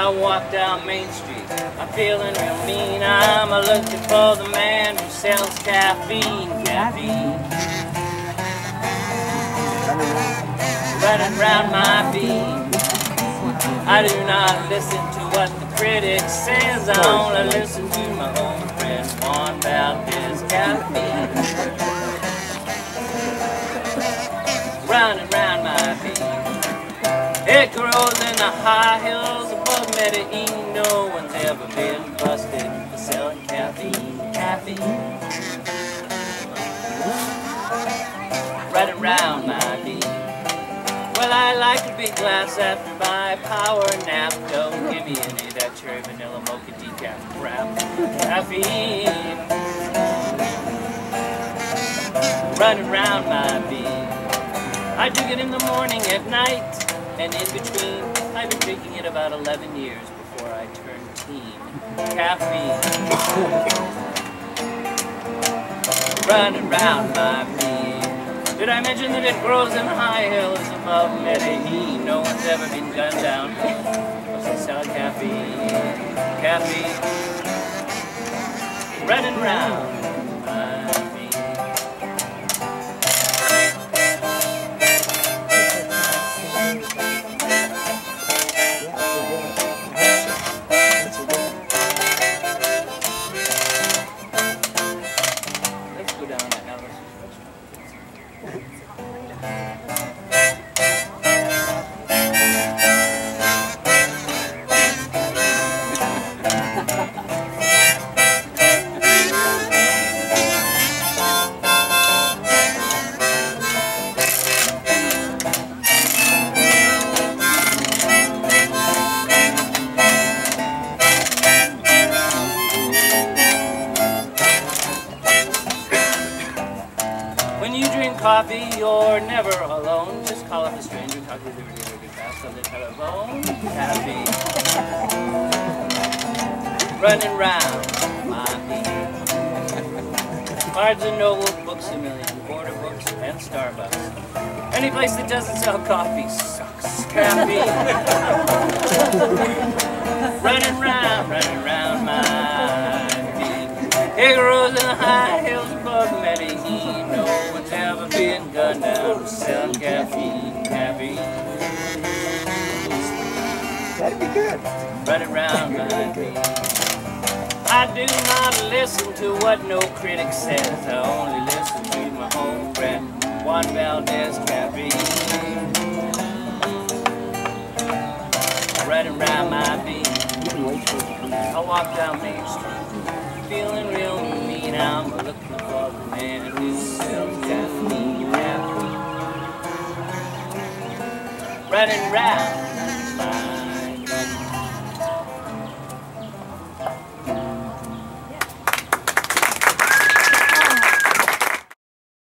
I walk down Main Street, I'm feeling real mean. I'm looking for the man who sells caffeine, caffeine. Running round my beat. I do not listen to what the critic says. I only listen to my own friend Juan Valdez, caffeine. Running round my beat. It grows in the high hills above Medellin. No one's ever been busted for selling caffeine, caffeine. Running round my beat. Well, I like a big glass after my power nap. Don't give me any of that cherry vanilla mocha decaf crap. Caffeine. Running round my beat. I drink it in the morning, at night, and in between. I've been drinking it about 11 years before I turned teen. Caffeine. Running round my beat. Did I mention that it grows in high hills above Medellin? No one's ever been gunned down because they sell caffeine. Caffeine. Running round my beat. Let's go down to Alice's restaurant. When you drink coffee, you're never alone. Just call up a stranger, talk to the really fast on the telephone. Caffeine. Running round my beat. Barnes and Noble, Books A Million, Border Books, and Starbucks. Any place that doesn't sell coffee sucks. Caffeine. running round my beat. It grows in the high hills above Medellin. No one's ever been gunned down for selling caffeine, caffeine. That'd be good. Running round my beat. I do not listen to what no critic says. I only listen to my home friend Juan Valdez, caffeine. Running round my beat. I walk down Main Street, feeling real mean. I'm looking for the man who sells caffeine, caffeine. Running round